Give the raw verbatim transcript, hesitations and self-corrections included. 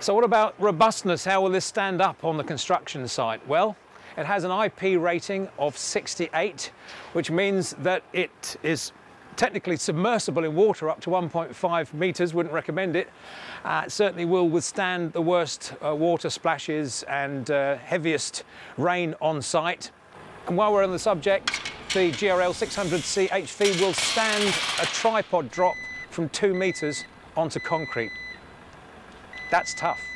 So what about robustness? How will this stand up on the construction site? Well, it has an I P rating of sixty-eight, which means that it is technically submersible in water up to one point five meters. Wouldn't recommend it. Uh, it certainly will withstand the worst uh, water splashes and uh, heaviest rain on site. And while we're on the subject, the G R L six hundred C H V will stand a tripod drop from two meters onto concrete. That's tough.